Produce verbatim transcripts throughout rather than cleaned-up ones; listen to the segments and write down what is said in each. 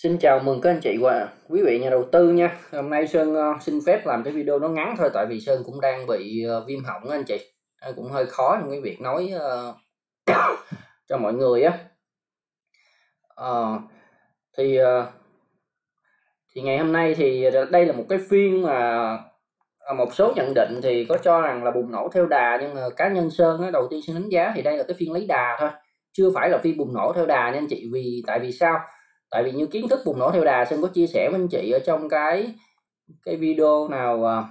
Xin chào mừng các anh chị và quý vị nhà đầu tư nha. Hôm nay Sơn uh, xin phép làm cái video nó ngắn thôi, tại vì Sơn cũng đang bị uh, viêm họng anh chị. Uh, cũng hơi khó trong cái việc nói uh, cho mọi người á. Uh, thì uh, thì ngày hôm nay thì đây là một cái phiên mà uh, một số nhận định thì có cho rằng là bùng nổ theo đà, nhưng mà cá nhân Sơn á, đầu tiên xin đánh giá thì đây là cái phiên lấy đà thôi, chưa phải là phiên bùng nổ theo đà nha anh chị. Vì tại vì sao? Tại vì như kiến thức bùng nổ theo đà Sơn có chia sẻ với anh chị ở trong cái cái video nào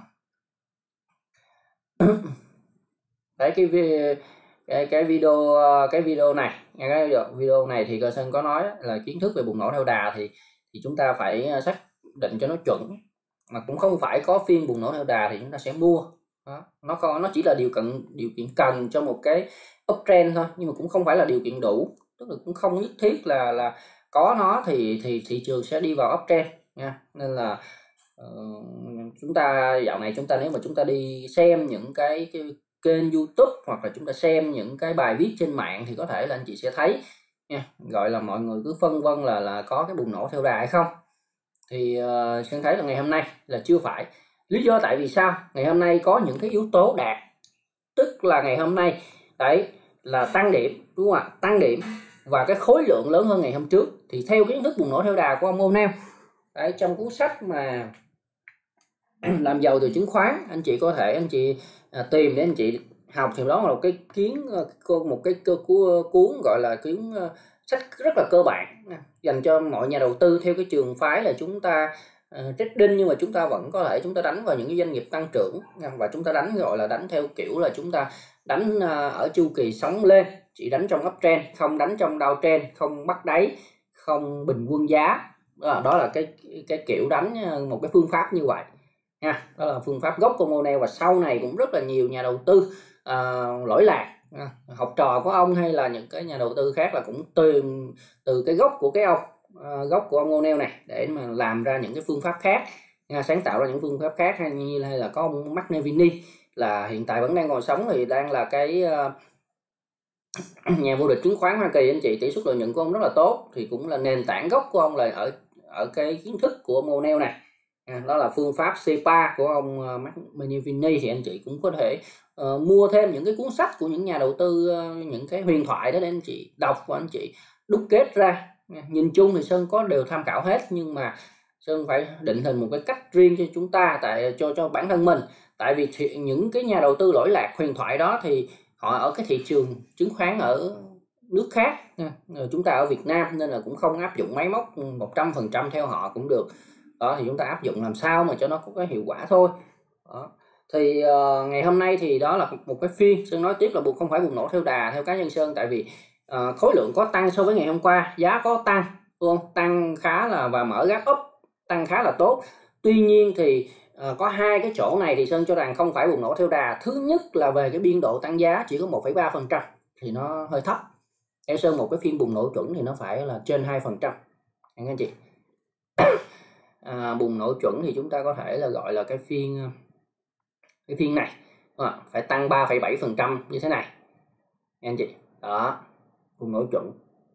đấy cái cái cái video cái video này cái video này thì Sơn có nói là kiến thức về bùng nổ theo đà thì thì chúng ta phải xác định cho nó chuẩn, mà cũng không phải có phiên bùng nổ theo đà thì chúng ta sẽ mua. Đó. nó có nó chỉ là điều kiện điều kiện cần cho một cái uptrend thôi, nhưng mà cũng không phải là điều kiện đủ, tức là cũng không nhất thiết là là có nó thì thì thị trường sẽ đi vào uptrend nha. Nên là uh, chúng ta dạo này chúng ta nếu mà chúng ta đi xem những cái, cái kênh YouTube hoặc là chúng ta xem những cái bài viết trên mạng thì có thể là anh chị sẽ thấy nha, gọi là mọi người cứ phân vân là là có cái bùng nổ theo đà hay không. Thì uh, Sơn thấy là ngày hôm nay là chưa phải. Lý do tại vì sao? Ngày hôm nay có những cái yếu tố đạt, tức là ngày hôm nay đấy là tăng điểm, đúng không ạ? Tăng điểm và cái khối lượng lớn hơn ngày hôm trước. Thì theo kiến thức bùng nổ theo đà của ông O'Neil đấy, trong cuốn sách mà làm giàu từ chứng khoán, anh chị có thể anh chị à, tìm để anh chị học, thì đó là một cái kiến một cái cơ cuốn gọi là cuốn uh, sách rất là cơ bản dành cho mọi nhà đầu tư theo cái trường phái là chúng ta uh, trading, nhưng mà chúng ta vẫn có thể chúng ta đánh vào những cái doanh nghiệp tăng trưởng, và chúng ta đánh gọi là đánh theo kiểu là chúng ta đánh uh, ở chu kỳ sóng lên, chỉ đánh trong uptrend, không đánh trong downtrend, không bắt đáy, không bình quân giá. Đó, đó là cái cái kiểu đánh một cái phương pháp như vậy nha. Đó là phương pháp gốc của O'Neil, và sau này cũng rất là nhiều nhà đầu tư uh, lỗi lạc, uh, học trò của ông hay là những cái nhà đầu tư khác là cũng tìm từ cái gốc của cái ông uh, gốc của ông O'Neil này để mà làm ra những cái phương pháp khác, uh, sáng tạo ra những phương pháp khác, hay như hay là có ông McNevini là hiện tại vẫn đang còn sống, thì đang là cái uh, nhà vô địch chứng khoán Hoa Kỳ anh chị. Tỷ suất lợi nhuận của ông rất là tốt, thì cũng là nền tảng gốc của ông là ở ở cái kiến thức của ông O'Neil này. À, đó là phương pháp xê ba của ông uh, McNevini. Thì anh chị cũng có thể uh, mua thêm những cái cuốn sách của những nhà đầu tư, uh, những cái huyền thoại đó để anh chị đọc và anh chị đúc kết ra. Nhìn chung thì Sơn có đều tham khảo hết, nhưng mà Sơn phải định hình một cái cách riêng cho chúng ta, tại cho cho bản thân mình. Tại vì thì, những cái nhà đầu tư lỗi lạc huyền thoại đó thì họ ở cái thị trường chứng khoán ở nước khác, chúng ta ở Việt Nam, nên là cũng không áp dụng máy móc một trăm phần trăm theo họ cũng được. Đó, thì chúng ta áp dụng làm sao mà cho nó có cái hiệu quả thôi. Đó. Thì uh, ngày hôm nay thì đó là một cái phiên Sơn nói tiếp là buộc không phải bùng nổ theo đà theo cá nhân Sơn, tại vì uh, khối lượng có tăng so với ngày hôm qua, giá có tăng, đúng không? Tăng khá là và mở gap up tăng khá là tốt. Tuy nhiên thì uh, có hai cái chỗ này thì Sơn cho rằng không phải bùng nổ theo đà. Thứ nhất là về cái biên độ tăng giá chỉ có một phẩy ba phần trăm thì nó hơi thấp. Theo Sơn một cái phiên bùng nổ chuẩn thì nó phải là trên hai phần trăm anh anh chị. À, bùng nổ chuẩn thì chúng ta có thể là gọi là cái phiên cái phiên này à, phải tăng ba phẩy bảy phần trăm như thế này anh chị. Đó, bùng nổ chuẩn.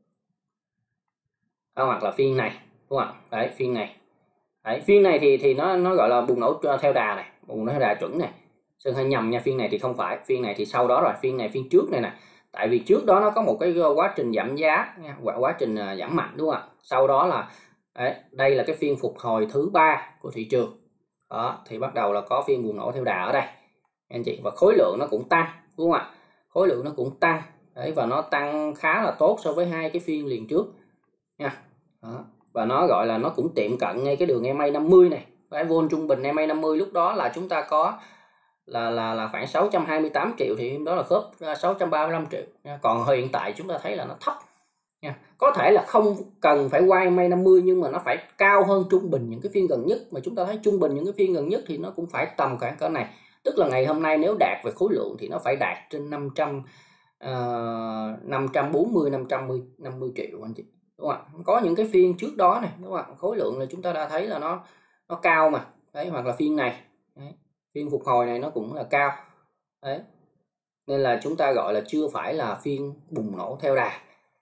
Đó, hoặc là phiên này, đúng không ạ? Đấy, phiên này. Đấy, phiên này thì thì nó nó gọi là bùng nổ theo đà này, bùng nổ theo đà chuẩn này. Sơn hơi nhầm nha, phiên này thì không phải, phiên này thì sau đó rồi, phiên này phiên trước này nè. Tại vì trước đó nó có một cái quá trình giảm giá nha, quá trình giảm mạnh, đúng không ạ? Sau đó là đấy, đây là cái phiên phục hồi thứ ba của thị trường. Đó, thì bắt đầu là có phiên bùng nổ theo đà ở đây anh chị, và khối lượng nó cũng tăng, đúng không ạ? Khối lượng nó cũng tăng đấy, và nó tăng khá là tốt so với hai cái phiên liền trước nha. Đó. Và nó gọi là nó cũng tiệm cận ngay cái đường e em a năm mươi này. Cái vol trung bình e em a năm mươi lúc đó là chúng ta có là là là khoảng sáu trăm hai mươi tám triệu, thì đó là khớp sáu trăm ba mươi lăm triệu nha. Còn hiện tại chúng ta thấy là nó thấp nha. Có thể là không cần phải qua e em a năm mươi, nhưng mà nó phải cao hơn trung bình những cái phiên gần nhất. Mà chúng ta thấy trung bình những cái phiên gần nhất thì nó cũng phải tầm khoảng cỡ này. Tức là ngày hôm nay nếu đạt về khối lượng thì nó phải đạt trên năm trăm uh, năm trăm bốn mươi năm trăm năm mươi triệu anh chị, đúng không ạ? Có những cái phiên trước đó này, đúng không ạ? Khối lượng là chúng ta đã thấy là nó nó cao mà. Đấy, hoặc là phiên này. Đấy, phiên phục hồi này nó cũng là cao. Đấy. Nên là chúng ta gọi là chưa phải là phiên bùng nổ theo đà.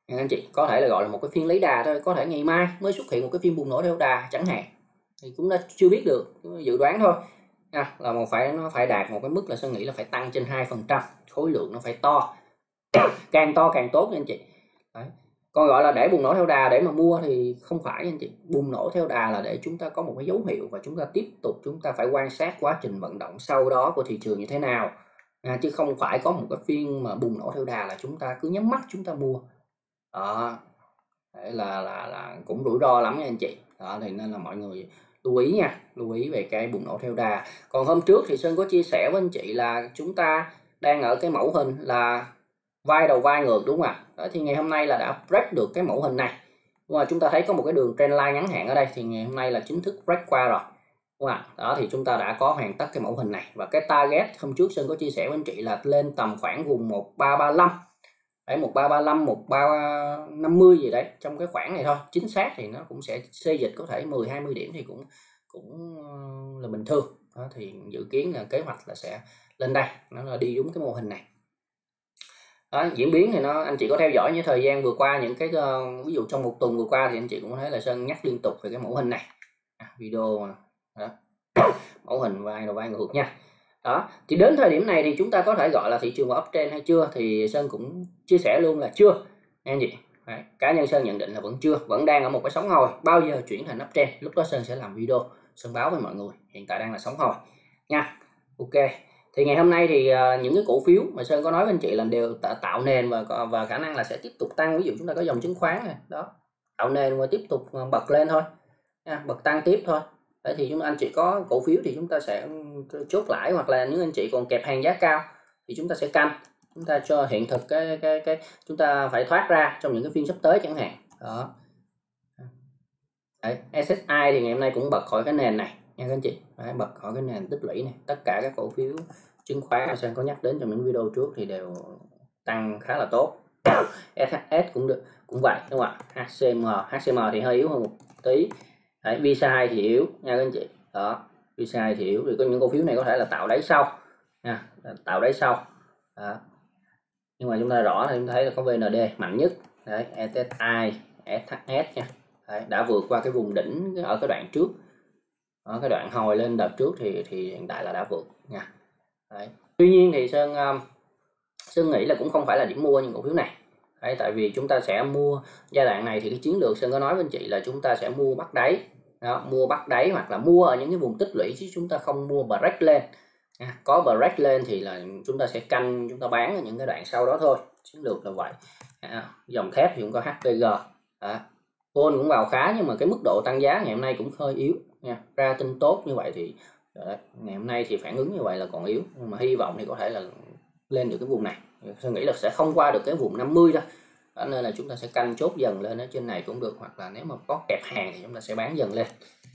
anh chị, có thể là gọi là một cái phiên lấy đà thôi, có thể ngày mai mới xuất hiện một cái phiên bùng nổ theo đà chẳng hạn, thì cũng đã chưa biết được, dự đoán thôi à, là một phải nó phải đạt một cái mức là Sơn nghĩ là phải tăng trên hai phần trăm, khối lượng nó phải to, càng to càng tốt nha anh chị. Đấy. Còn gọi là để bùng nổ theo đà để mà mua thì không phải anh chị, bùng nổ theo đà là để chúng ta có một cái dấu hiệu và chúng ta tiếp tục chúng ta phải quan sát quá trình vận động sau đó của thị trường như thế nào à, chứ không phải có một cái phiên mà bùng nổ theo đà là chúng ta cứ nhắm mắt chúng ta mua đó. Đấy là là là cũng rủi ro lắm nha anh chị. Đó thì nên là mọi người lưu ý nha, lưu ý về cái bùng nổ theo đà. Còn hôm trước thì Sơn có chia sẻ với anh chị là chúng ta đang ở cái mẫu hình là vai đầu vai ngược, đúng không ạ? Đó, thì ngày hôm nay là đã break được cái mẫu hình này, đúng không? Chúng ta thấy có một cái đường trendline ngắn hạn ở đây, thì ngày hôm nay là chính thức break qua rồi, đúng không? Đó thì chúng ta đã có hoàn tất cái mẫu hình này, và cái target hôm trước Sơn có chia sẻ với anh chị là lên tầm khoảng vùng một ba ba lăm đấy, một ba ba lăm, một ba năm mươi gì đấy, trong cái khoảng này thôi. Chính xác thì nó cũng sẽ xê dịch có thể mười hai mươi điểm thì cũng cũng là bình thường. Đó, thì dự kiến là kế hoạch là sẽ lên đây, nó là đi đúng cái mô hình này. Đó, diễn biến thì nó anh chị có theo dõi những thời gian vừa qua, những cái uh, ví dụ trong một tuần vừa qua thì anh chị cũng thấy là Sơn nhắc liên tục về cái mẫu hình này à, video đó. Mẫu hình vai đầu vai ngược nha. Đó thì đến thời điểm này thì chúng ta có thể gọi là thị trường vào uptrend hay chưa, thì Sơn cũng chia sẻ luôn là chưa anh chị. Đấy, cá nhân Sơn nhận định là vẫn chưa, vẫn đang ở một cái sóng hồi. Bao giờ chuyển thành uptrend lúc đó Sơn sẽ làm video Sơn báo với mọi người, hiện tại đang là sóng hồi nha. Ok, thì ngày hôm nay thì uh, những cái cổ phiếu mà Sơn có nói với anh chị là đều tạo nền và và khả năng là sẽ tiếp tục tăng. Ví dụ chúng ta có dòng chứng khoán này đó, tạo nền và tiếp tục bật lên thôi nha, bật tăng tiếp thôi. Đấy, thì chúng anh chị có cổ phiếu thì chúng ta sẽ chốt lãi, hoặc là những anh chị còn kẹp hàng giá cao thì chúng ta sẽ canh, chúng ta cho hiện thực cái cái cái chúng ta phải thoát ra trong những cái phiên sắp tới chẳng hạn. Đó. Đấy, ét ét i thì ngày hôm nay cũng bật khỏi cái nền này nha các anh chị. Đấy, bật khỏi cái nền tích lũy này. Tất cả các cổ phiếu chứng khoán Sơn có nhắc đến trong những video trước thì đều tăng khá là tốt. ét hát ét cũng được, cũng vậy đúng không ạ? hát xê em, hát xê em thì hơi yếu hơn một tí. Đấy, vê xê hai thì yếu nha các anh chị. Đó, vê xê hai thì yếu, thì có những cổ phiếu này có thể là tạo đáy sau nha, tạo đáy sau. Đó. Nhưng mà chúng ta rõ là chúng ta thấy là có vê en đê mạnh nhất. Đấy, ét ét i, ét hát ét nha. Đấy, đã vượt qua cái vùng đỉnh ở cái đoạn trước, ở cái đoạn hồi lên đợt trước thì thì hiện tại là đã vượt nha. Đấy. Tuy nhiên thì Sơn um, Sơn nghĩ là cũng không phải là điểm mua những cổ phiếu này. Đấy, tại vì chúng ta sẽ mua giai đoạn này thì cái chiến lược Sơn có nói với anh chị là chúng ta sẽ mua bắt đáy. Đó, mua bắt đáy hoặc là mua ở những cái vùng tích lũy, chứ chúng ta không mua break lên. À, có break lên thì là chúng ta sẽ canh, chúng ta bán ở những cái đoạn sau đó thôi. Chiến lược là vậy. À, dòng thép thì cũng có hát pê giê. À, Vol cũng vào khá, nhưng mà cái mức độ tăng giá ngày hôm nay cũng hơi yếu nha. Ra tin tốt như vậy thì đấy, ngày hôm nay thì phản ứng như vậy là còn yếu, nhưng mà hy vọng thì có thể là lên được cái vùng này. Tôi nghĩ là sẽ không qua được cái vùng năm mươi đâu. Đó nên là chúng ta sẽ canh chốt dần lên ở trên này cũng được, hoặc là nếu mà có kẹp hàng thì chúng ta sẽ bán dần lên.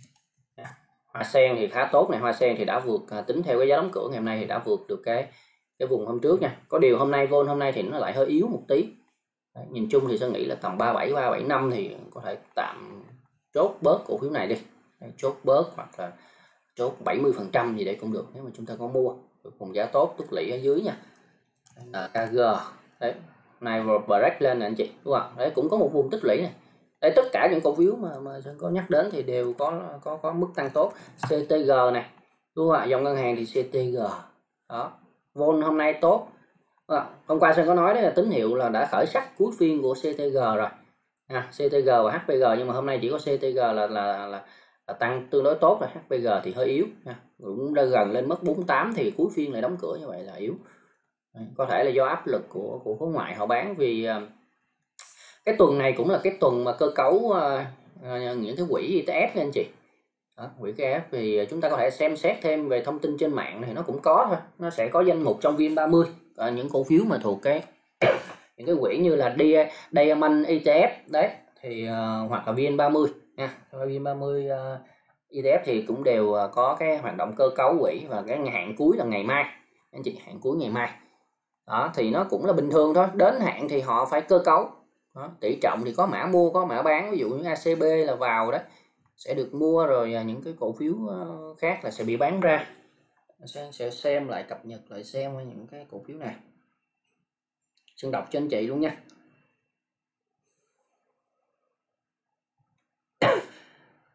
Hoa sen thì khá tốt này, Hoa sen thì đã vượt, tính theo cái giá đóng cửa ngày hôm nay thì đã vượt được cái cái vùng hôm trước nha. Có điều hôm nay Vol hôm nay thì nó lại hơi yếu một tí. Đấy, nhìn chung thì Sơn nghĩ là tầm ba bảy, ba bảy năm thì có thể tạm chốt bớt cổ phiếu này đi. Đấy, chốt bớt hoặc là chốt bảy mươi phần trăm gì đấy cũng được nếu mà chúng ta có mua được vùng giá tốt, tích lũy ở dưới nha. Là ca giê. Đấy, này break lên nè anh chị, đúng không? Đấy, cũng có một vùng tích lũy này. Đấy, tất cả những cổ phiếu mà mà Sơn có nhắc đến thì đều có có có mức tăng tốt. xê tê giê này, đúng không ạ? Dòng ngân hàng thì xê tê giê. Đó. Vol hôm nay tốt. À, hôm qua Sơn có nói đấy là tín hiệu là đã khởi sắc cuối phiên của xê tê giê rồi. À, xê tê giê và hát pê giê, nhưng mà hôm nay chỉ có xê tê giê là là là, là, là tăng tương đối tốt rồi, hát pê giê thì hơi yếu nha. Cũng đã gần lên mất bốn mươi tám thì cuối phiên lại đóng cửa như vậy là yếu. Đấy, có thể là do áp lực của của khối ngoại họ bán, vì uh, cái tuần này cũng là cái tuần mà cơ cấu uh, uh, những cái quỹ e tê ép nha anh chị. Đó, quỹ e tê ép thì chúng ta có thể xem xét thêm về thông tin trên mạng thì nó cũng có thôi, nó sẽ có danh mục trong vê en ba mươi, à, những cổ phiếu mà thuộc cái những cái quỹ như là Diamond e tê ép đấy, thì uh, hoặc là vê en ba mươi nha. vê en ba mươi uh, e tê ép thì cũng đều uh, có cái hoạt động cơ cấu quỹ, và cái hạn cuối là ngày mai anh chị, hạn cuối ngày mai. Đó thì nó cũng là bình thường thôi, đến hạn thì họ phải cơ cấu. Đó, tỷ trọng thì có mã mua có mã bán, ví dụ như a xê bê là vào đấy sẽ được mua, rồi những cái cổ phiếu khác là sẽ bị bán ra. Sẽ, sẽ xem lại, cập nhật lại xem những cái cổ phiếu này, Sơn đọc cho anh chị luôn nha.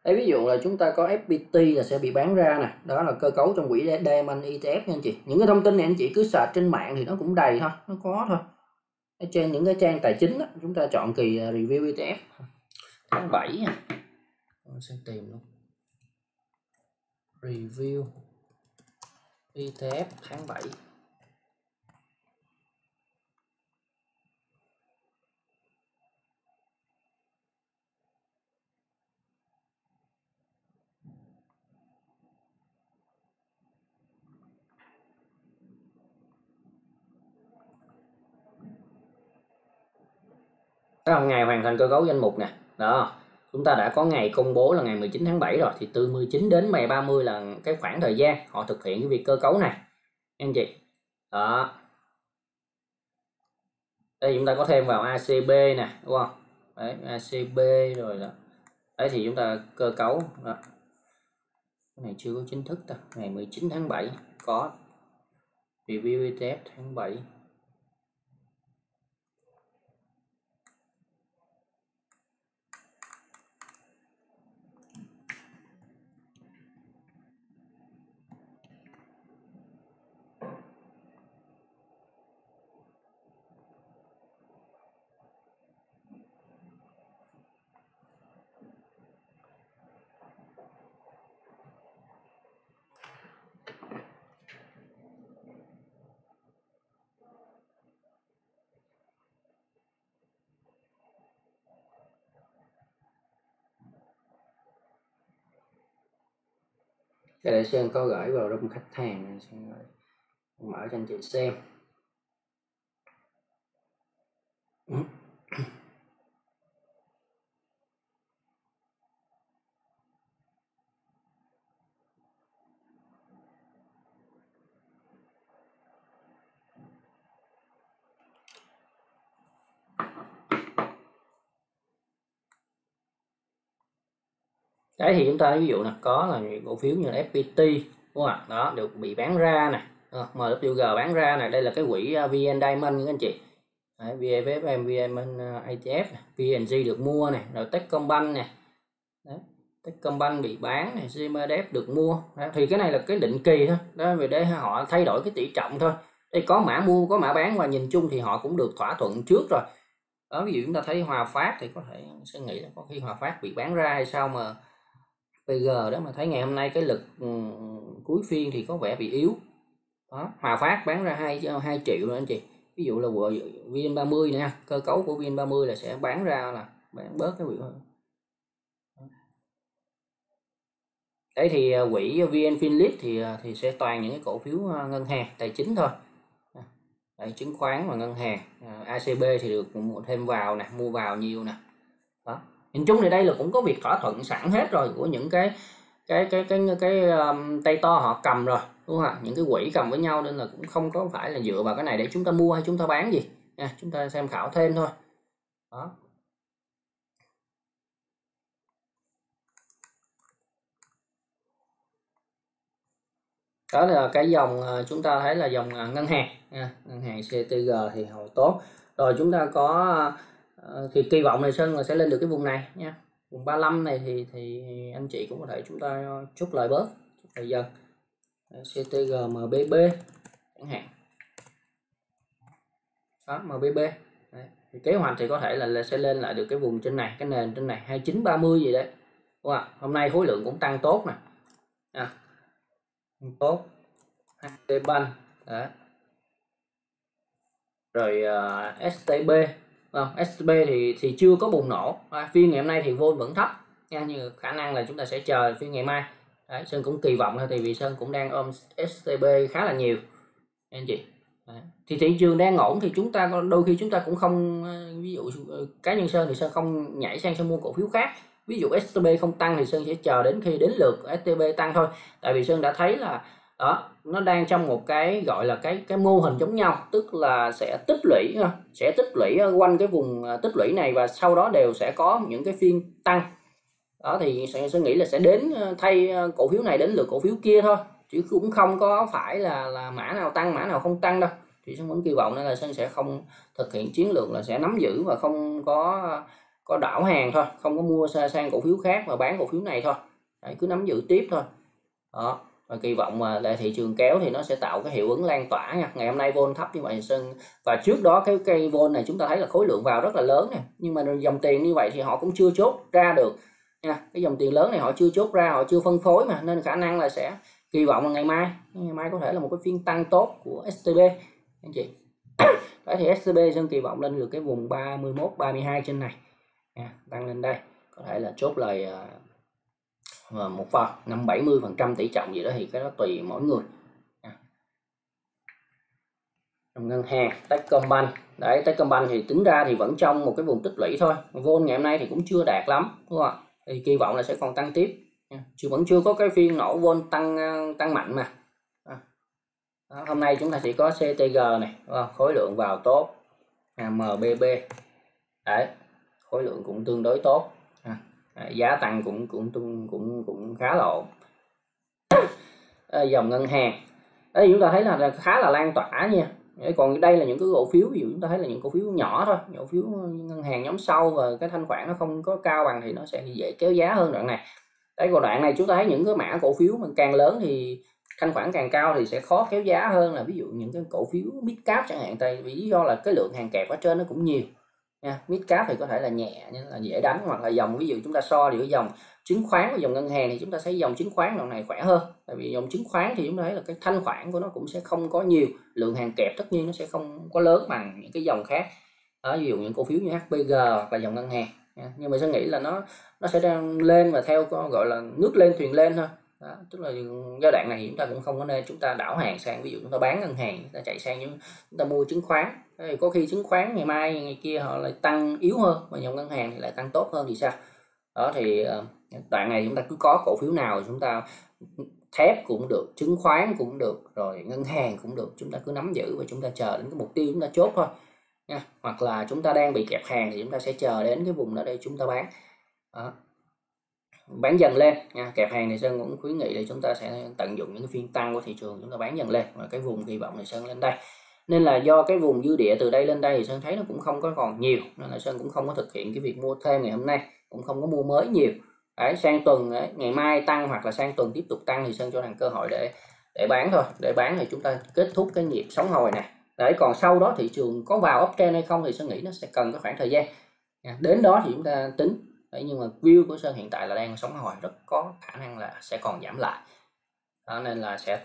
Đấy, ví dụ là chúng ta có ép pê tê là sẽ bị bán ra nè, đó là cơ cấu trong quỹ Diamond e tê ép nha anh chị. Những cái thông tin này anh chị cứ search trên mạng thì nó cũng đầy thôi, nó có thôi. Ở trên những cái trang tài chính đó, chúng ta chọn kỳ review e tê ép tháng bảy nha. Mình sẽ tìm luôn. Review e tê ép tháng bảy. Đó, ngày hoàn thành cơ cấu danh mục nè. Đó, chúng ta đã có ngày công bố là ngày mười chín tháng bảy rồi, thì từ mười chín đến ngày ba mươi là cái khoảng thời gian họ thực hiện cái việc cơ cấu này anh chị. Đó, đây chúng ta có thêm vào a xê bê nè, đúng không? Đấy, a xê bê rồi đó. Đấy thì chúng ta cơ cấu đó. Cái này chưa có chính thức ta. Ngày mười chín tháng bảy có review e tê ép tháng bảy. Cái để xem có gửi vào room khách hàng, xem mở cho anh chị xem. Đấy thì chúng ta ví dụ là có là những cổ phiếu như là ép pê tê, đúng không ạ? Đó được bị bán ra này, em vê giê bán ra này, đây là cái quỹ vê en Diamond các anh chị. Đấy, vê ép ép em, vê en e tê ép, pê en giê được mua này, rồi Techcombank này. Đấy, Techcombank bị bán này, giê em đê ép được mua. Đấy, thì cái này là cái định kỳ thôi, đó về để họ thay đổi cái tỷ trọng thôi. Đây có mã mua, có mã bán, và nhìn chung thì họ cũng được thỏa thuận trước rồi. Đó, ví dụ chúng ta thấy Hòa Phát thì có thể sẽ nghĩ là có khi Hòa Phát bị bán ra hay sao mà pê giê đó mà thấy ngày hôm nay cái lực um, cuối phiên thì có vẻ bị yếu. Đó, Hòa Phát bán ra hai triệu rồi anh chị. Ví dụ là vê en ba mươi nè, cơ cấu của vê en ba mươi là sẽ bán ra là bán bớt cái quỹ. Đấy thì quỹ vê en Finlit thì thì sẽ toàn những cái cổ phiếu ngân hàng tài chính thôi. Đấy, chứng khoán và ngân hàng. a xê bê thì được thêm vào nè, mua vào nhiều nè. Đó. Nhìn chung thì đây là cũng có việc thỏa thuận sẵn hết rồi của những cái cái cái cái cái, cái um, tay to họ cầm rồi, đúng không ạ? Những cái quỹ cầm với nhau, nên là cũng không có phải là dựa vào cái này để chúng ta mua hay chúng ta bán gì nha, chúng ta xem khảo thêm thôi. Đó. Đó là cái dòng chúng ta thấy là dòng ngân hàng nha, ngân hàng xê tê giê thì hồi tốt rồi. Chúng ta có thì kỳ vọng này Sơn là sẽ lên được cái vùng này nha, vùng ba mươi lăm này thì thì anh chị cũng có thể chúng ta chốt lời bớt thời gian xê tê giê em bê bê chẳng hạn. Đó, em bê bê đấy. Thì kế hoạch thì có thể là, là sẽ lên lại được cái vùng trên này, cái nền trên này hai mươi chín ba mươi gì đấy, đúng không? Hôm nay khối lượng cũng tăng tốt nè, à, tốt hát tê Bank đấy. Rồi uh, ét tê bê, không, ét tê bê thì thì chưa có bùng nổ, à, phiên ngày hôm nay thì vol vẫn thấp nha, nhưng khả năng là chúng ta sẽ chờ phiên ngày mai. Đấy, Sơn cũng kỳ vọng thôi, thì vì Sơn cũng đang ôm ét tê bê khá là nhiều anh chị. Đấy. Thì thị trường đang ổn thì chúng ta đôi khi chúng ta cũng không, ví dụ cá nhân Sơn thì Sơn không nhảy sang Sơn mua cổ phiếu khác. Ví dụ ét tê bê không tăng thì Sơn sẽ chờ đến khi đến lượt ét tê bê tăng thôi, tại vì Sơn đã thấy là đó nó đang trong một cái gọi là cái cái mô hình giống nhau, tức là sẽ tích lũy sẽ tích lũy quanh cái vùng tích lũy này, và sau đó đều sẽ có những cái phiên tăng. Đó thì sẽ, sẽ nghĩ là sẽ đến thay cổ phiếu này đến lượt cổ phiếu kia thôi, chứ cũng không có phải là là mã nào tăng mã nào không tăng đâu. Thì Sơn vẫn kỳ vọng nên là Sơn sẽ không thực hiện chiến lược là sẽ nắm giữ và không có có đảo hàng thôi, không có mua sang cổ phiếu khác mà bán cổ phiếu này thôi. Đấy, cứ nắm giữ tiếp thôi. Đó, và kỳ vọng mà để thị trường kéo thì nó sẽ tạo cái hiệu ứng lan tỏa nha. Ngày hôm nay vol thấp như vậy Sơn, và trước đó cái cây vol này chúng ta thấy là khối lượng vào rất là lớn nè, nhưng mà dòng tiền như vậy thì họ cũng chưa chốt ra được nha. Cái dòng tiền lớn này họ chưa chốt ra, họ chưa phân phối mà, nên khả năng là sẽ kỳ vọng là ngày mai ngày mai có thể là một cái phiên tăng tốt của ét tê bê anh chị. Đấy thì ét tê bê Sơn kỳ vọng lên được cái vùng ba mươi mốt ba mươi hai trên này nha, tăng lên đây có thể là chốt lời uh, một phần năm bảy mươi phần trăm tỷ trọng gì đó, thì cái đó tùy mỗi người. Trong ngân hàng Techcombank, đấy Techcombank thì tính ra thì vẫn trong một cái vùng tích lũy thôi, vol ngày hôm nay thì cũng chưa đạt lắm đúng không ạ, thì kỳ vọng là sẽ còn tăng tiếp, chứ vẫn chưa có cái phiên nổ vol tăng tăng mạnh mà. Đó, hôm nay chúng ta chỉ có xê tê giê này, khối lượng vào tốt, em bê bê, đấy khối lượng cũng tương đối tốt, à, giá tăng cũng cũng cũng cũng cũng khá là ổn. À, dòng ngân hàng đấy chúng ta thấy là khá là lan tỏa nha. Còn đây là những cái cổ phiếu, ví dụ chúng ta thấy là những cổ phiếu nhỏ thôi, cổ phiếu ngân hàng nhóm sau và cái thanh khoản nó không có cao bằng thì nó sẽ dễ kéo giá hơn đoạn này. Đấy, còn đoạn này chúng ta thấy những cái mã cổ phiếu mà càng lớn thì thanh khoản càng cao thì sẽ khó kéo giá hơn, là ví dụ những cái cổ phiếu mid cap chẳng hạn, tại vì lý do là cái lượng hàng kẹp ở trên nó cũng nhiều nha. Mid cap thì có thể là nhẹ nên là dễ đánh, hoặc là dòng ví dụ chúng ta so giữa dòng chứng khoán và dòng ngân hàng thì chúng ta thấy dòng chứng khoán đoạn này khỏe hơn, tại vì dòng chứng khoán thì chúng ta thấy là cái thanh khoản của nó cũng sẽ không có nhiều, lượng hàng kẹp tất nhiên nó sẽ không có lớn bằng những cái dòng khác. Đó, ví dụ những cổ phiếu như hát pê giê hoặc là dòng ngân hàng, nhưng mà tôi nghĩ là nó nó sẽ đang lên và theo gọi là nước lên thuyền lên thôi. Đó, tức là giai đoạn này chúng ta cũng không có nên chúng ta đảo hàng sang, ví dụ chúng ta bán ngân hàng chúng ta chạy sang những chúng ta mua chứng khoán, thì có khi chứng khoán ngày mai ngày kia họ lại tăng yếu hơn mà dòng ngân hàng thì lại tăng tốt hơn thì sao. Đó thì đoạn này chúng ta cứ có cổ phiếu nào chúng ta thép cũng được, chứng khoán cũng được, rồi ngân hàng cũng được, chúng ta cứ nắm giữ và chúng ta chờ đến cái mục tiêu chúng ta chốt thôi nha. Hoặc là chúng ta đang bị kẹp hàng thì chúng ta sẽ chờ đến cái vùng đó để chúng ta bán. Đó, bán dần lên nha. Kẹp hàng thì Sơn cũng khuyến nghị là chúng ta sẽ tận dụng những cái phiên tăng của thị trường, chúng ta bán dần lên, và cái vùng kỳ vọng này Sơn lên đây. Nên là do cái vùng dư địa từ đây lên đây thì Sơn thấy nó cũng không có còn nhiều, nên là Sơn cũng không có thực hiện cái việc mua thêm ngày hôm nay, cũng không có mua mới nhiều. Đấy, sang tuần đấy, ngày mai tăng hoặc là sang tuần tiếp tục tăng thì Sơn cho rằng cơ hội để để bán thôi. Để bán thì chúng ta kết thúc cái nhịp sóng hồi này. Đấy, còn sau đó thị trường có vào uptrend hay không thì Sơn nghĩ nó sẽ cần cái khoảng thời gian. Đến đó thì chúng ta tính. Đấy, nhưng mà view của Sơn hiện tại là đang sóng hồi, rất có khả năng là sẽ còn giảm lại. Đó, nên là sẽ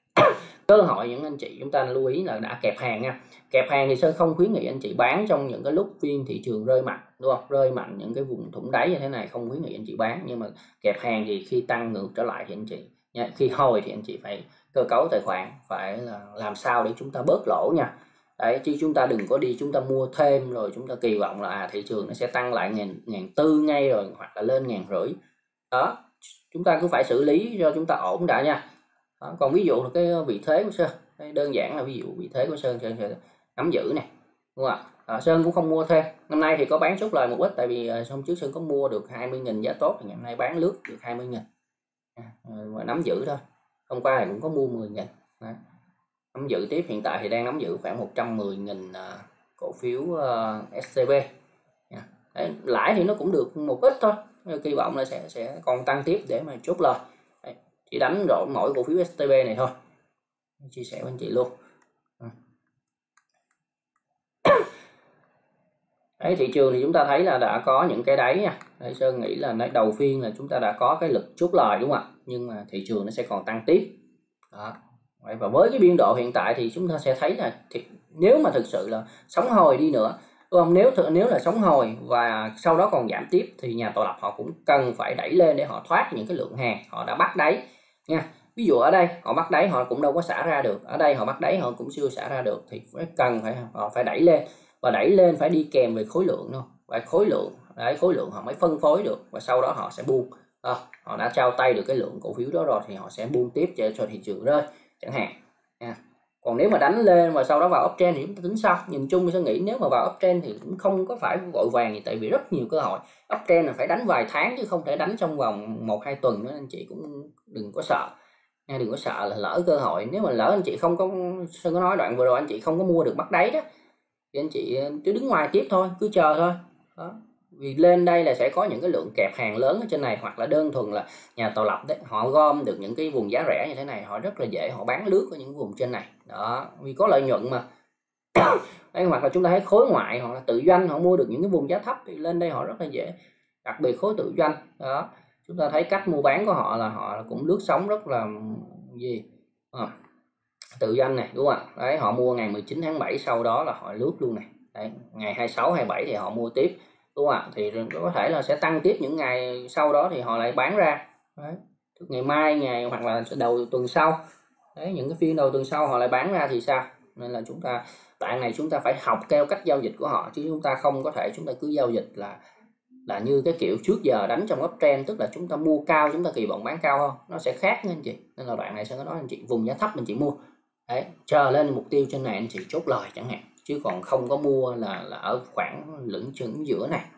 cơ hội những anh chị chúng ta lưu ý là đã kẹp hàng nha. Kẹp hàng thì Sơn không khuyến nghị anh chị bán trong những cái lúc phiên thị trường rơi mạnh, đúng không? Rơi mạnh những cái vùng thủng đáy như thế này không khuyến nghị anh chị bán, nhưng mà kẹp hàng thì khi tăng ngược trở lại thì anh chị nha, khi hồi thì anh chị phải cơ cấu tài khoản, phải là làm sao để chúng ta bớt lỗ nha. Đấy, chứ chúng ta đừng có đi chúng ta mua thêm rồi chúng ta kỳ vọng là à, thị trường nó sẽ tăng lại ngàn ngàn tư ngay rồi, hoặc là lên ngàn rưỡi. Đó, chúng ta cứ phải xử lý cho chúng ta ổn đã nha. Đó, còn ví dụ là cái vị thế của Sơn, đơn giản là ví dụ vị thế của Sơn, Sơn sẽ nắm giữ này, đúng không ạ? À, Sơn cũng không mua thêm. Năm nay thì có bán chốt lời một ít, tại vì hôm trước Sơn có mua được hai mươi nghìn giá tốt, thì ngày hôm nay bán lướt được hai mươi nghìn à, và nắm giữ thôi. Hôm qua thì cũng có mua mười nghìn. Đấy, nắm giữ tiếp, hiện tại thì đang nắm giữ khoảng một trăm mười nghìn uh, cổ phiếu uh, ét tê bê. Đấy, lãi thì nó cũng được một ít thôi, kỳ vọng là sẽ sẽ còn tăng tiếp để mà chốt lời. Đấy, chỉ đánh rổ mỗi cổ phiếu ét tê bê này thôi, chia sẻ với anh chị luôn. Đấy, thị trường thì chúng ta thấy là đã có những cái đáy nha. Đấy, Sơn nghĩ là đầu phiên là chúng ta đã có cái lực chốt lời, đúng không ạ? Nhưng mà thị trường nó sẽ còn tăng tiếp. Đó. Và với cái biên độ hiện tại thì chúng ta sẽ thấy là thì nếu mà thực sự là sóng hồi đi nữa, đúng không? Nếu nếu là sóng hồi và sau đó còn giảm tiếp thì nhà tạo lập họ cũng cần phải đẩy lên để họ thoát những cái lượng hàng họ đã bắt đáy nha. Ví dụ ở đây họ bắt đáy họ cũng đâu có xả ra được, ở đây họ bắt đáy họ cũng chưa xả ra được, thì phải cần phải họ phải đẩy lên, và đẩy lên phải đi kèm về khối lượng thôi, và khối lượng đấy, khối lượng họ mới phân phối được, và sau đó họ sẽ buông. À, họ đã trao tay được cái lượng cổ phiếu đó rồi thì họ sẽ buông tiếp cho, cho thị trường rơi chẳng hạn nha. Còn nếu mà đánh lên và sau đó vào uptrend thì chúng ta tính sau. Nhìn chung tôi nghĩ nếu mà vào uptrend thì cũng không có phải vội vàng gì, tại vì rất nhiều cơ hội. Uptrend là phải đánh vài tháng chứ không thể đánh trong vòng một hai tuần nữa, anh chị cũng đừng có sợ nha, đừng có sợ là lỡ cơ hội. Nếu mà lỡ anh chị không có, Sơn có nói đoạn vừa rồi anh chị không có mua được bắt đáy đó thì anh chị cứ đứng ngoài tiếp thôi, cứ chờ thôi. Đó, vì lên đây là sẽ có những cái lượng kẹp hàng lớn ở trên này, hoặc là đơn thuần là nhà tạo lập đấy, họ gom được những cái vùng giá rẻ như thế này, họ rất là dễ họ bán lướt ở những vùng trên này đó, vì có lợi nhuận mà. Đấy, hoặc là chúng ta thấy khối ngoại hoặc là tự doanh họ mua được những cái vùng giá thấp thì lên đây họ rất là dễ, đặc biệt khối tự doanh đó. Chúng ta thấy cách mua bán của họ là họ cũng lướt sóng rất là gì à, tự doanh này, đúng không ạ? Đấy, họ mua ngày mười chín tháng bảy, sau đó là họ lướt luôn này. Đấy, ngày hai mươi sáu, hai mươi bảy thì họ mua tiếp, đúng không ạ? Thì có thể là sẽ tăng tiếp những ngày sau đó thì họ lại bán ra. Đấy, ngày mai, ngày hoặc là đầu tuần sau, đấy, những cái phiên đầu tuần sau họ lại bán ra thì sao? Nên là chúng ta đoạn này chúng ta phải học theo cách giao dịch của họ, chứ chúng ta không có thể chúng ta cứ giao dịch là là như cái kiểu trước giờ đánh trong uptrend, tức là chúng ta mua cao chúng ta kỳ vọng bán cao không, nó sẽ khác nha anh chị. Nên là đoạn này sẽ có nói anh chị vùng giá thấp anh chị mua, đấy, chờ lên mục tiêu trên này anh chị chốt lời chẳng hạn, chứ còn không có mua là là ở khoảng lửng chừng giữa này.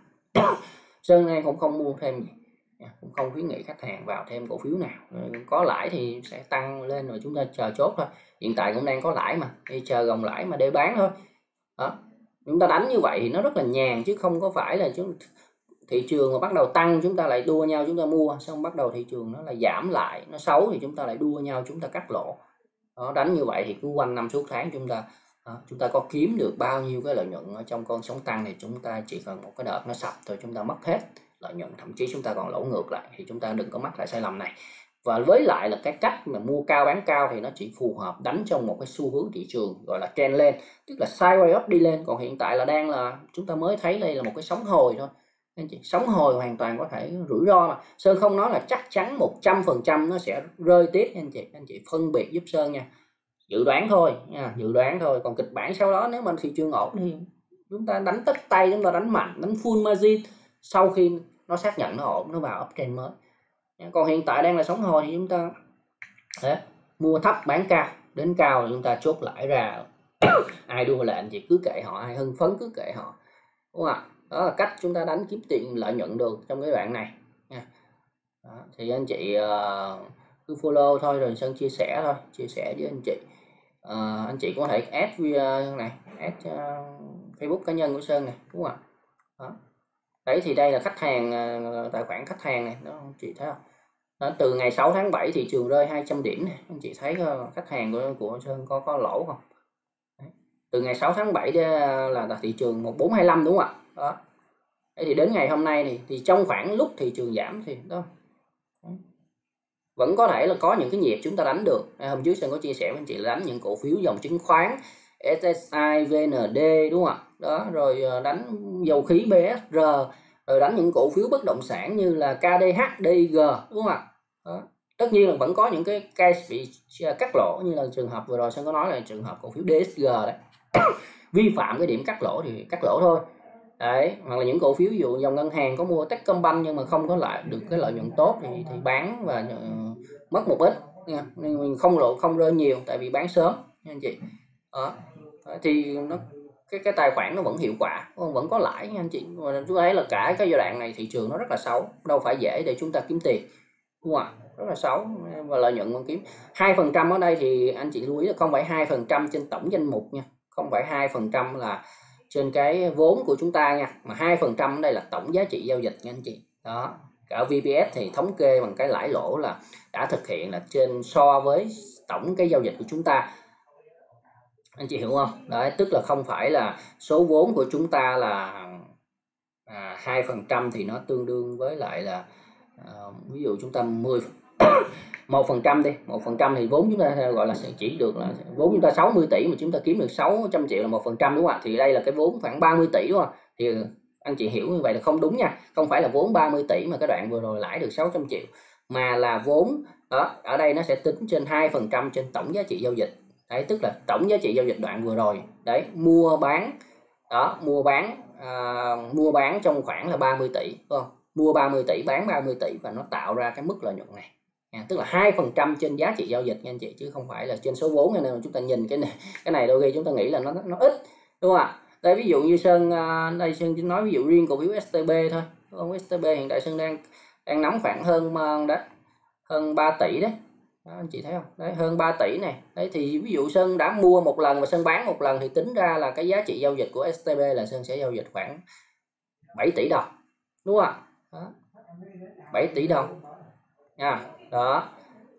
Sơn này cũng không mua thêm gì, cũng không khuyến nghị khách hàng vào thêm cổ phiếu nào, có lãi thì sẽ tăng lên rồi chúng ta chờ chốt thôi. Hiện tại cũng đang có lãi mà, đi chờ gồng lãi mà để bán thôi đó. Chúng ta đánh như vậy thì nó rất là nhàn, chứ không có phải là chúng thị trường mà bắt đầu tăng chúng ta lại đua nhau chúng ta mua, xong bắt đầu thị trường nó lại giảm lại, nó xấu thì chúng ta lại đua nhau chúng ta cắt lỗ đó. Đánh như vậy thì cứ quanh năm suốt tháng chúng ta đó, chúng ta có kiếm được bao nhiêu cái lợi nhuận ở trong con sóng tăng thì chúng ta chỉ cần một cái đợt nó sập thôi chúng ta mất hết lợi nhuận, thậm chí chúng ta còn lỗ ngược lại, thì chúng ta đừng có mắc lại sai lầm này. Và với lại là cái cách mà mua cao bán cao thì nó chỉ phù hợp đánh trong một cái xu hướng thị trường gọi là trend lên, tức là sideways up đi lên. Còn hiện tại là đang là chúng ta mới thấy đây là một cái sóng hồi thôi anh chị. Sóng hồi hoàn toàn có thể rủi ro mà. Sơn không nói là chắc chắn một trăm phần trăm nó sẽ rơi tiếp anh chị. Anh chị phân biệt giúp Sơn nha. Dự đoán thôi nha, dự đoán thôi. Còn kịch bản sau đó nếu mà thị trường ổn thì chúng ta đánh tất tay, chúng ta đánh mạnh, đánh full margin sau khi nó xác nhận nó ổn, nó vào uptrend mới. Còn hiện tại đang là sóng hồi thì chúng ta đấy, mua thấp bán cao, đến cao thì chúng ta chốt lãi ra. Ai đua là anh chị cứ kệ họ, ai hưng phấn cứ kệ họ, đúng không ạ? Đó là cách chúng ta đánh kiếm tiền lợi nhuận được trong cái đoạn này nha. Đó, thì anh chị uh, cứ follow thôi, rồi Sơn chia sẻ thôi, chia sẻ với anh chị. Uh, anh chị có thể add video này, add uh, Facebook cá nhân của Sơn này, đúng không ạ? Đó. Đấy thì đây là khách hàng, uh, tài khoản khách hàng này, đó anh chị thấy không? Đó, từ ngày sáu tháng bảy thị trường rơi hai trăm điểm này, anh chị thấy uh, khách hàng của của Sơn có có lỗ không? Đấy. Từ ngày sáu tháng bảy là, là thị trường một bốn hai lăm, đúng không ạ? Đó. Thế thì đến ngày hôm nay thì, thì trong khoảng lúc thị trường giảm thì đó vẫn có thể là có những cái nhịp chúng ta đánh được. Hôm trước Sơn có chia sẻ với anh chị là đánh những cổ phiếu dòng chứng khoán ét ét i, vê en đê, đúng không ạ? Đó, rồi đánh dầu khí bê ét rờ, rồi đánh những cổ phiếu bất động sản như là ca đê hát, đê i giê, đúng không ạ? Đó. Tất nhiên là vẫn có những cái case bị cắt lỗ, như là trường hợp vừa rồi Sơn có nói là trường hợp cổ phiếu đê ét giê đấy. Vi phạm cái điểm cắt lỗ thì cắt lỗ thôi. Đấy, hoặc là những cổ phiếu ví dụ dòng ngân hàng có mua Techcombank nhưng mà không có lại được cái lợi nhuận tốt thì, thì bán và uh, mất một ít nha. Nên mình không lộ không rơi nhiều tại vì bán sớm nha anh chị. Đó. Thì nó cái cái tài khoản nó vẫn hiệu quả, vẫn có lãi nha anh chị. Mà chúng ta thấy là cả cái giai đoạn này thị trường nó rất là xấu, đâu phải dễ để chúng ta kiếm tiền, đúng không ạ? Rất là xấu và lợi nhuận còn kiếm hai phần trăm ở đây thì anh chị lưu ý là không phải hai phần trăm trên tổng danh mục nha, không phải hai phần trăm là trên cái vốn của chúng ta nha, mà hai phần trăm ở đây là tổng giá trị giao dịch nha anh chị. Đó, cả vê pê ét thì thống kê bằng cái lãi lỗ là đã thực hiện là trên so với tổng cái giao dịch của chúng ta, anh chị hiểu không? Đấy, tức là không phải là số vốn của chúng ta là à, hai phần trăm thì nó tương đương với lại là à, ví dụ chúng ta mười một phần trăm đi, một phần trăm thì vốn chúng ta gọi là sẽ chỉ được là vốn chúng ta sáu mươi tỷ mà chúng ta kiếm được sáu trăm triệu là một phần trăm, đúng không ạ? Thì đây là cái vốn khoảng ba mươi tỷ, đúng không? Thì anh chị hiểu như vậy là không đúng nha, không phải là vốn ba mươi tỷ mà cái đoạn vừa rồi lãi được sáu trăm triệu, mà là vốn đó ở đây nó sẽ tính trên hai phần trăm trên tổng giá trị giao dịch. Đấy, tức là tổng giá trị giao dịch đoạn vừa rồi đấy, mua bán đó, mua bán à, mua bán trong khoảng là ba mươi tỷ, đúng không? Mua ba mươi tỷ bán ba mươi tỷ và nó tạo ra cái mức lợi nhuận này. À, tức là hai phần trăm trên giá trị giao dịch nha anh chị, chứ không phải là trên số vốn. Nên là chúng ta nhìn cái này cái này đôi khi chúng ta nghĩ là nó nó ít, đúng không ạ? Đây ví dụ như Sơn đây Sơn chỉ nói ví dụ riêng cổ phiếu ét tê bê thôi, đúng không? ét tê bê hiện tại Sơn đang đang nắm khoảng hơn đó hơn ba tỷ đấy. Đó, anh chị thấy không? Đấy, hơn ba tỷ này. Đấy thì ví dụ Sơn đã mua một lần và Sơn bán một lần thì tính ra là cái giá trị giao dịch của ét tê bê là Sơn sẽ giao dịch khoảng bảy tỷ đồng. đúng không? Đó. bảy tỷ đồng nha. Đó.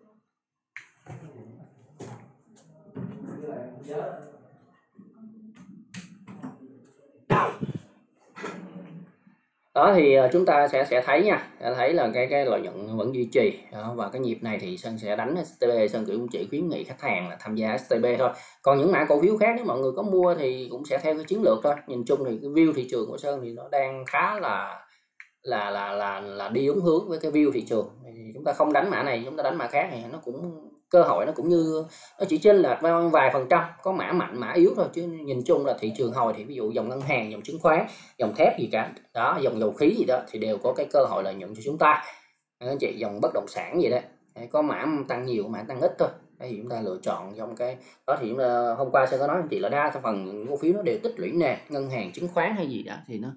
Đó thì chúng ta sẽ sẽ thấy nha, sẽ thấy là cái cái lợi nhuận vẫn duy trì. Đó, và cái nhịp này thì Sơn sẽ đánh ét tê bê, Sơn cũng chỉ khuyến nghị khách hàng là tham gia ét tê bê thôi. Còn những mã cổ phiếu khác nếu mọi người có mua thì cũng sẽ theo cái chiến lược thôi. Nhìn chung thì cái view thị trường của Sơn thì nó đang khá là là là là là đi đúng hướng với cái view thị trường. Thì chúng ta không đánh mã này, chúng ta đánh mã khác thì nó cũng cơ hội nó cũng như nó chỉ chênh lệch vài phần trăm, có mã mạnh mã yếu thôi, chứ nhìn chung là thị trường hồi thì ví dụ dòng ngân hàng, dòng chứng khoán, dòng thép gì cả đó, dòng dầu khí gì đó thì đều có cái cơ hội lợi nhuận cho chúng ta. Anh chị, dòng bất động sản gì đấy có mã tăng nhiều, mã tăng ít thôi, thì chúng ta lựa chọn trong cái đó. Thì chúng ta, hôm qua Sơn có nói anh chị là đa phần cổ phiếu nó đều tích lũy nè, ngân hàng, chứng khoán hay gì đó thì nó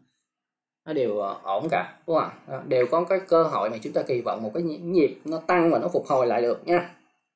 nó đều ổn cả, đúng không ạ? Đều có cái cơ hội mà chúng ta kỳ vọng một cái nhịp nó tăng và nó phục hồi lại được nha.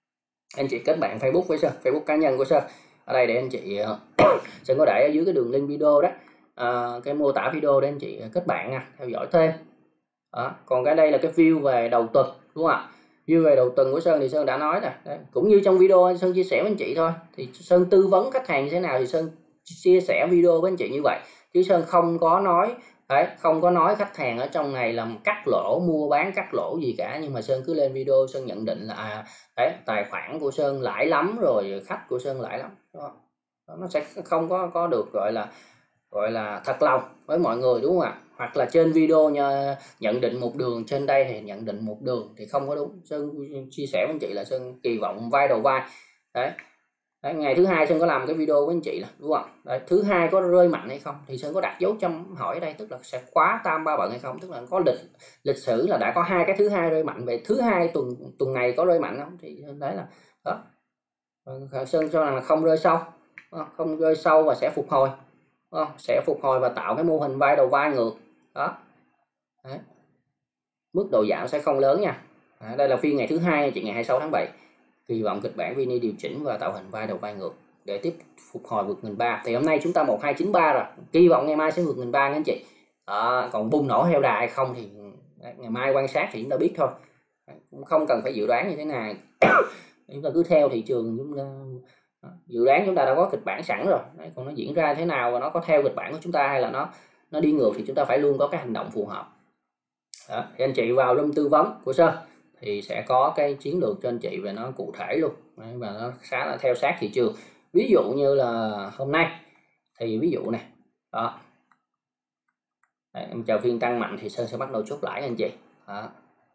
Anh chị kết bạn Facebook với Sơn, Facebook cá nhân của Sơn ở đây để anh chị Sơn có để ở dưới cái đường link video đó, à, cái mô tả video để anh chị kết bạn nha, theo dõi thêm. Đó. Còn cái đây là cái view về đầu tuần, đúng không ạ? View về đầu tuần của Sơn thì Sơn đã nói nè, cũng như trong video Sơn chia sẻ với anh chị thôi. Thì Sơn tư vấn khách hàng như thế nào thì Sơn chia sẻ video với anh chị như vậy, chứ Sơn không có nói đấy, không có nói khách hàng ở trong này làm cắt lỗ, mua bán cắt lỗ gì cả. Nhưng mà Sơn cứ lên video Sơn nhận định là à, đấy, tài khoản của Sơn lãi lắm rồi, khách của Sơn lãi lắm. Đó. Nó sẽ không có có được gọi là gọi là thật lòng với mọi người, đúng không ạ? Hoặc là trên video nhận định một đường, trên đây thì nhận định một đường thì không có đúng. Sơn chia sẻ với anh chị là Sơn kỳ vọng vai đầu vai. Đấy. Đấy, ngày thứ hai Sơn có làm cái video với anh chị là, đúng không? Đấy, thứ hai có rơi mạnh hay không thì Sơn có đặt dấu chấm hỏi ở đây, tức là sẽ khóa tam ba bận hay không, tức là có lịch lịch sử là đã có hai cái thứ hai rơi mạnh. Về thứ hai tuần tuần này có rơi mạnh không thì đấy là đó. Sơn cho rằng là không rơi sâu, không rơi sâu và sẽ phục hồi, sẽ phục hồi và tạo cái mô hình vai đầu vai ngược đó. Đấy. Mức độ giảm sẽ không lớn nha. Đấy, đây là phiên ngày thứ hai chị, ngày hai mươi sáu tháng bảy. Kỳ vọng kịch bản mini điều chỉnh và tạo hình vai đầu vai ngược để tiếp phục hồi vượt nghìn ba. Thì hôm nay chúng ta một hai chín ba rồi, kỳ vọng ngày mai sẽ vượt nghìn ba nha anh chị. Đó, còn bùng nổ heo đà hay không thì ngày mai quan sát thì chúng ta biết thôi, cũng không cần phải dự đoán như thế nào. Chúng ta cứ theo thị trường, chúng ta dự đoán chúng ta đã có kịch bản sẵn rồi. Đấy, còn nó diễn ra thế nào và nó có theo kịch bản của chúng ta hay là nó nó đi ngược thì chúng ta phải luôn có cái hành động phù hợp. Đó, thì anh chị vào room tư vấn của Sơn thì sẽ có cái chiến lược cho anh chị về nó cụ thể luôn. Đấy, và nó khá là theo sát thị trường. Ví dụ như là hôm nay thì ví dụ này đó. Đấy, em chờ phiên tăng mạnh thì Sơn sẽ bắt đầu chốt lãi anh chị. Đó.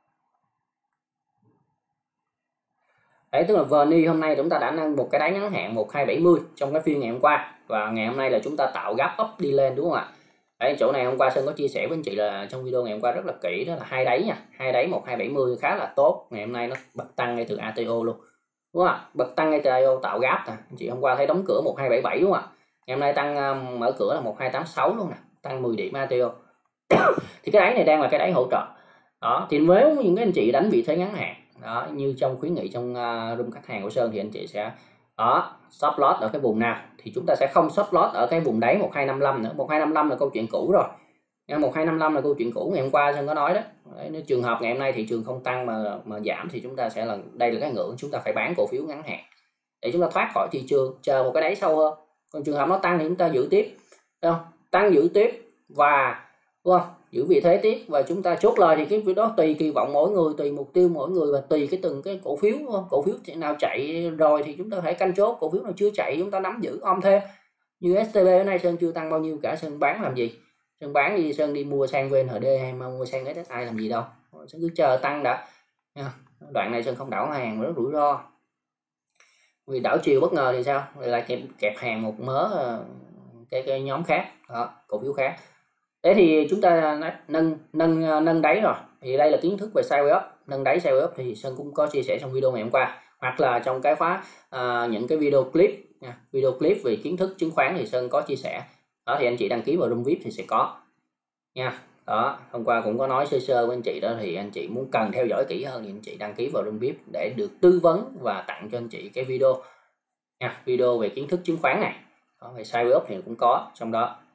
Đấy, tức là vê en i hôm nay chúng ta đã nâng một cái đáy ngắn hạn một hai bảy mươi trong cái phiên ngày hôm qua, và ngày hôm nay là chúng ta tạo gap up đi lên, đúng không ạ? Đấy, chỗ này hôm qua Sơn có chia sẻ với anh chị là trong video ngày hôm qua rất là kỹ, đó là hai đáy nha, hai đáy một hai bảy mươi khá là tốt. Ngày hôm nay nó bật tăng ngay từ a tê o luôn, đúng không ạ? Bật tăng ngay từ a tê o tạo gap nè. Anh chị hôm qua thấy đóng cửa một hai bảy bảy đúng không ạ? Ngày hôm nay tăng uh, mở cửa là một hai tám sáu luôn nè, tăng mười điểm a tê o. Thì cái đáy này đang là cái đáy hỗ trợ. Đó, thì nếu những cái anh chị đánh vị thế ngắn hạn đó, như trong khuyến nghị trong uh, room khách hàng của Sơn thì anh chị sẽ đó stop loss ở cái vùng nào thì chúng ta sẽ không stop loss ở cái vùng đáy một hai năm lăm nữa. Một hai năm lăm là câu chuyện cũ rồi. một hai năm lăm là câu chuyện cũ, ngày hôm qua Sơn có nói đó. Đấy, nếu trường hợp ngày hôm nay thị trường không tăng mà mà giảm thì chúng ta sẽ là đây là cái ngưỡng chúng ta phải bán cổ phiếu ngắn hạn để chúng ta thoát khỏi thị trường, chờ một cái đáy sâu hơn. Còn trường hợp nó tăng thì chúng ta giữ tiếp, đúng không? Tăng giữ tiếp và đúng không? Giữ vị thế tiếp và chúng ta chốt lời. Thì cái việc đó tùy kỳ vọng mỗi người, tùy mục tiêu mỗi người và tùy cái từng cái cổ phiếu, đúng không? Cổ phiếu nào chạy rồi thì chúng ta phải canh chốt, cổ phiếu nào chưa chạy chúng ta nắm giữ ôm thêm. Như ét tê bê hôm nay Sơn chưa tăng bao nhiêu cả, Sơn bán làm gì? Sơn bán đi, Sơn đi mua sang vê en hát đê hay mua sang ét ét i làm gì đâu. Sơn cứ chờ tăng đã. Đoạn này Sơn không đảo hàng mà rất rủi ro. Vì đảo chiều bất ngờ thì sao? Lại kẹp kẹp hàng một mớ cái cái nhóm khác, đó, cổ phiếu khác. Thế thì chúng ta nâng nâng nâng đáy rồi. Thì đây là kiến thức về sideways up, nâng đáy sideways up thì Sơn cũng có chia sẻ trong video ngày hôm qua, hoặc là trong cái khóa à, những cái video clip nha, video clip về kiến thức chứng khoán thì Sơn có chia sẻ. Đó thì anh chị đăng ký vào room vi ai pi thì sẽ có nha. Đó, hôm qua cũng có nói sơ sơ với anh chị đó, thì anh chị muốn cần theo dõi kỹ hơn thì anh chị đăng ký vào room vi ai pi để được tư vấn và tặng cho anh chị cái video nha, video về kiến thức chứng khoán này. Đó, về sideways up thì cũng có trong đó.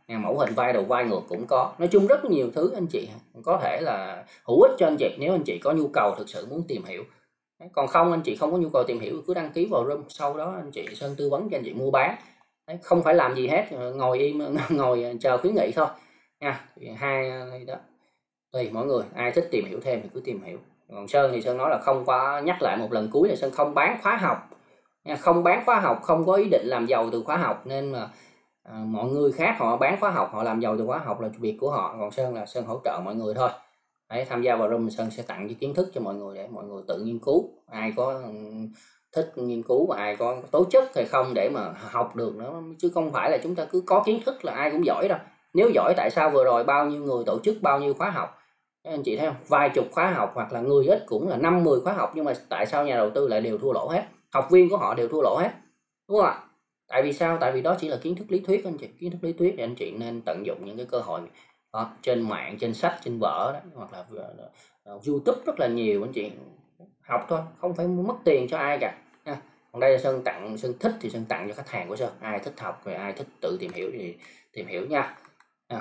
mẫu hình vai đầu vai ngược cũng có. Nói chung rất nhiều thứ anh chị có thể là hữu ích cho anh chị nếu anh chị có nhu cầu thực sự muốn tìm hiểu. Còn không anh chị không có nhu cầu tìm hiểu cứ đăng ký vào room, sau đó anh chị Sơn tư vấn cho anh chị mua bán. Đấy, không phải làm gì hết, ngồi im ngồi chờ khuyến nghị thôi nha. Hai đó tùy mỗi người, ai thích tìm hiểu thêm thì cứ tìm hiểu. Còn Sơn thì Sơn nói là không có, nhắc lại một lần cuối là Sơn không bán khóa học nha, không bán khóa học, không có ý định làm giàu từ khóa học, nên mà à, mọi người khác họ bán khóa học, họ làm giàu từ khóa học là việc của họ, còn Sơn là Sơn hỗ trợ mọi người thôi. Đấy, tham gia vào room Sơn sẽ tặng cái kiến thức cho mọi người để mọi người tự nghiên cứu, ai có thích nghiên cứu và ai có tố chất hay không để mà học được nữa, chứ không phải là chúng ta cứ có kiến thức là ai cũng giỏi đâu. Nếu giỏi tại sao vừa rồi bao nhiêu người tổ chức bao nhiêu khóa học, anh chị thấy không, vài chục khóa học hoặc là người ít cũng là năm mười khóa học, nhưng mà tại sao nhà đầu tư lại đều thua lỗ hết, học viên của họ đều thua lỗ hết, đúng không ạ? Tại vì sao? Tại vì đó chỉ là kiến thức lý thuyết anh chị, kiến thức lý thuyết thì anh chị nên tận dụng những cái cơ hội đó, trên mạng, trên sách, trên vở đó, hoặc là uh, YouTube rất là nhiều, anh chị học thôi, không phải mất tiền cho ai cả nha. Còn đây là Sơn tặng, Sơn thích thì Sơn tặng cho khách hàng của Sơn, ai thích học rồi ai thích tự tìm hiểu thì tìm hiểu nha. À.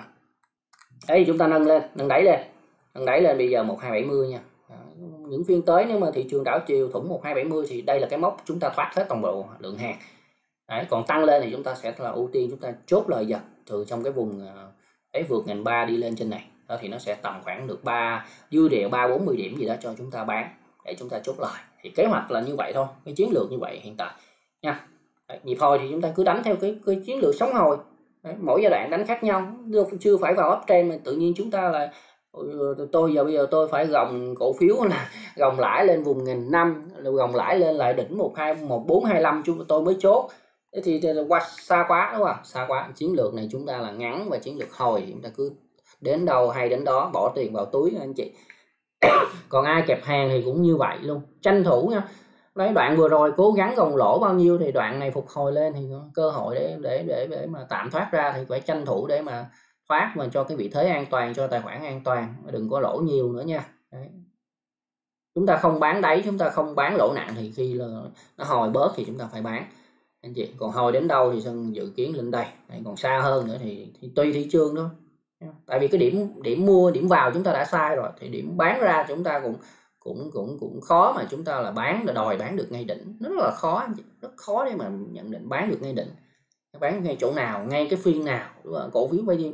Đấy, chúng ta nâng lên, nâng đáy lên, nâng đáy lên bây giờ một hai bảy mươi nha. À, những phiên tới nếu mà thị trường đảo chiều thủng một hai bảy mươi thì đây là cái mốc chúng ta thoát hết toàn bộ lượng hàng. Đấy, còn tăng lên thì chúng ta sẽ là ưu tiên chúng ta chốt lời dần từ trong cái vùng ấy vượt ngàn ba đi lên trên này đó, thì nó sẽ tầm khoảng được ba dư địa ba bốn mươi điểm gì đó cho chúng ta bán để chúng ta chốt lời. Thì kế hoạch là như vậy thôi, cái chiến lược như vậy hiện tại nha. Đấy, nhịp hồi thì chúng ta cứ đánh theo cái, cái chiến lược sóng hồi. Đấy, mỗi giai đoạn đánh khác nhau, chưa phải vào uptrend mà tự nhiên chúng ta là tôi giờ bây giờ tôi phải gồng cổ phiếu là gồng lãi lên vùng nghìn năm, gồng lãi lên lại đỉnh một hai một bốn hai lăm chúng tôi mới chốt. Thế thì, thì qua xa quá, đúng không? Xa quá. Chiến lược này chúng ta là ngắn và chiến lược hồi, chúng ta cứ đến đâu hay đến đó, bỏ tiền vào túi anh chị. Còn ai kẹp hàng thì cũng như vậy luôn, tranh thủ nha. Đấy, đoạn vừa rồi cố gắng gồng lỗ bao nhiêu thì đoạn này phục hồi lên thì cơ hội để để để để mà tạm thoát ra thì phải tranh thủ để mà thoát, mà cho cái vị thế an toàn, cho tài khoản an toàn, đừng có lỗ nhiều nữa nha. Đấy. Chúng ta không bán đáy, chúng ta không bán lỗ nặng thì khi là nó hồi bớt thì chúng ta phải bán anh chị. Còn hồi đến đâu thì Sơn dự kiến lên đây. Đấy, còn xa hơn nữa thì, thì tùy thị trường thôi. Tại vì cái điểm điểm mua, điểm vào chúng ta đã sai rồi, thì điểm bán ra chúng ta cũng cũng cũng cũng khó mà chúng ta là bán, là đòi bán được ngay đỉnh, nó rất là khó anh chị, rất khó để mà nhận định bán được ngay đỉnh, bán ngay chỗ nào, ngay cái phiên nào, đúng không? Cổ phiếu bao nhiêu.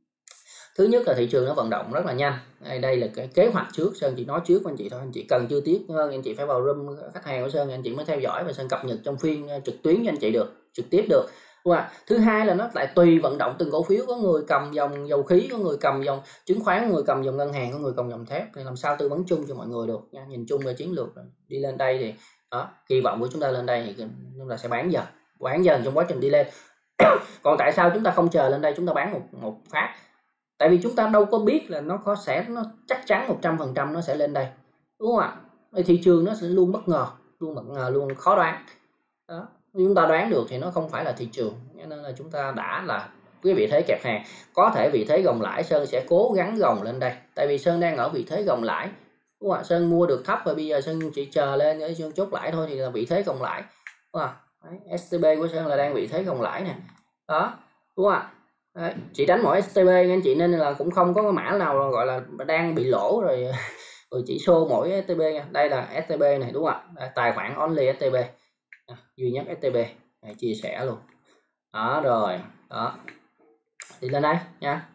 Thứ nhất là thị trường nó vận động rất là nhanh. Đây, đây là cái kế hoạch trước, Sơn chỉ nói trước anh chị thôi. Anh chị cần chi tiết hơn anh chị phải vào room khách hàng của Sơn, anh chị mới theo dõi và Sơn cập nhật trong phiên trực tuyến cho anh chị được, trực tiếp được. Đúng không? Thứ hai là nó lại tùy vận động từng cổ phiếu, có người cầm dòng dầu khí, có người cầm dòng chứng khoán, có người cầm dòng ngân hàng, có người cầm dòng thép, thì làm sao tư vấn chung cho mọi người được nha. Nhìn chung là chiến lược đi lên đây thì đó, kỳ vọng của chúng ta lên đây thì chúng ta sẽ bán dần, bán dần trong quá trình đi lên. Còn tại sao chúng ta không chờ lên đây chúng ta bán một một phát? Tại vì chúng ta đâu có biết là nó có sẽ nó chắc chắn một trăm phần trăm nó sẽ lên đây, đúng không ạ? Thị trường nó sẽ luôn bất ngờ, luôn bất ngờ, luôn khó đoán. Đó, chúng ta đoán được thì nó không phải là thị trường, nên là chúng ta đã là cái vị thế kẹp hàng, có thể vị thế gồng lãi Sơn sẽ cố gắng gồng lên đây, tại vì Sơn đang ở vị thế gồng lãi, đúng không ạ? Sơn mua được thấp và bây giờ Sơn chỉ chờ lên để Sơn chốt lãi thôi thì là vị thế gồng lãi, đúng không? Đấy, ét tê bê của Sơn là đang vị thế gồng lãi nè, đó, đúng không ạ? Đấy, chị đánh mỗi ét tê bê anh chị, nên là cũng không có cái mã nào gọi là đang bị lỗ rồi rồi chỉ show mỗi ét tê bê nha. Đây là ét tê bê này, đúng không ạ? Tài khoản only ét tê bê, à, duy nhất ét tê bê. Đấy, chia sẻ luôn đó, rồi đó đi lên đây nha.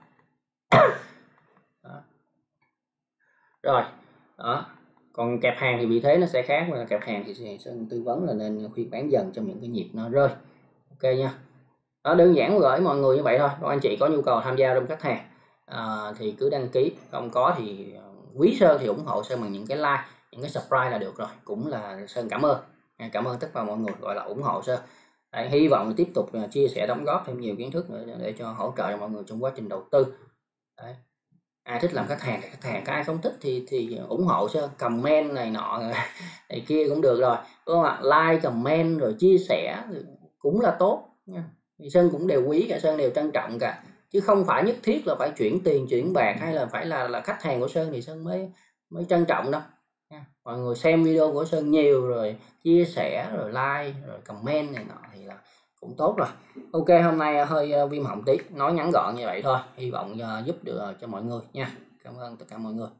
Đó. Rồi đó, còn kẹp hàng thì vị thế nó sẽ khác, mà kẹp hàng thì Sơn tư vấn là nên khuyên bán dần trong những cái nhịp nó rơi, ok nha. Đó, đơn giản gửi mọi người như vậy thôi. Còn anh chị có nhu cầu tham gia trong khách hàng à, thì cứ đăng ký, không có thì quý Sơn thì ủng hộ Sơn bằng những cái like, những cái subscribe là được rồi, cũng là Sơn cảm ơn, cảm ơn tất cả mọi người gọi là ủng hộ Sơn. Đấy, hy vọng tiếp tục chia sẻ đóng góp thêm nhiều kiến thức nữa để cho hỗ trợ cho mọi người trong quá trình đầu tư. Đấy. Ai thích làm khách hàng thì khách hàng, ai không thích thì thì ủng hộ Sơn, comment này nọ này kia cũng được rồi, đúng không ạ? Like, comment rồi chia sẻ cũng là tốt nha. Thì Sơn cũng đều quý cả, Sơn đều trân trọng cả, chứ không phải nhất thiết là phải chuyển tiền chuyển bạc hay là phải là là khách hàng của Sơn thì Sơn mới mới trân trọng đâu. Mọi người xem video của Sơn nhiều rồi chia sẻ rồi like rồi comment này nọ thì là cũng tốt rồi. Ok, hôm nay hơi viêm họng tí, nói ngắn gọn như vậy thôi, hy vọng giúp được cho mọi người nha. Cảm ơn tất cả mọi người.